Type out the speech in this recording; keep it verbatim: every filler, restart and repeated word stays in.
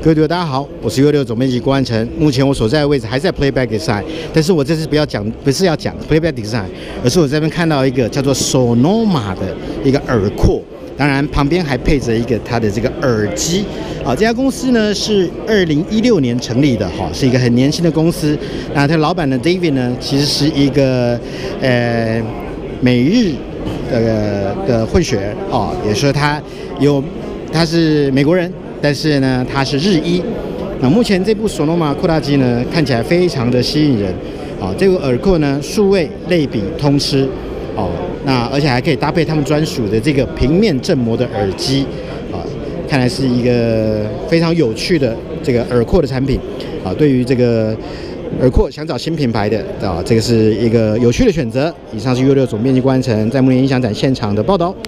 各位读者大家好，我是 U 六总编辑郭安成。目前我所在的位置还在 Playback Design， 但是我这次不要讲，不是要讲 Playback Design， 而是我这边看到一个叫做 Sonoma 的一个耳廓，当然旁边还配着一个它的这个耳机。啊，这家公司呢是二零一六年成立的，哈，是一个很年轻的公司。那它老板的 David 呢，其实是一个呃美日的的混血哦，也说他有他是美国人。但是呢，它是日一。那目前这部索诺玛扩大机呢，看起来非常的吸引人。啊，这个耳廓呢，数位类比通吃。哦，那而且还可以搭配他们专属的这个平面振膜的耳机。啊，看来是一个非常有趣的这个耳廓的产品。啊，对于这个耳廓想找新品牌的啊，这个是一个有趣的选择。以上是 U 六总编辑关城在目前音响展现场的报道。